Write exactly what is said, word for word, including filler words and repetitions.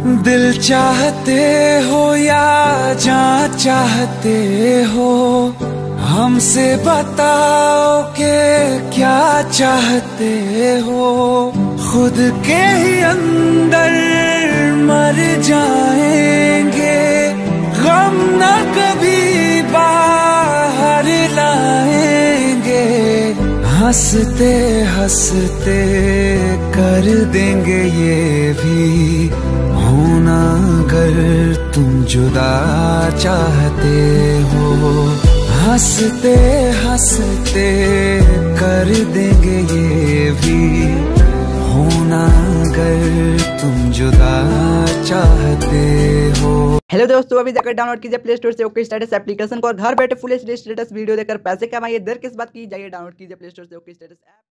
दिल चाहते हो या जान चाहते हो, हमसे बताओ कि क्या चाहते हो। खुद के ही अंदर मर जाएंगे, गम न कभी बाहर लाएंगे। हंसते हंसते कर देंगे ये भी होना, अगर तुम जुदा चाहते हो। हंसते हंसते कर देंगे ये भी होना, अगर तुम जुदा चाहते हो। हेलो दोस्तों, अभी जाकर डाउनलोड कीजिए प्ले स्टोर से ओके स्टेटस एप्लीकेशन को और घर बैठे full H D status video देखकर पैसे कमाइए। देर किस बात की, जाइए डाउनलोड कीजिए प्ले स्टोर से ओके स्टेटस ऐप।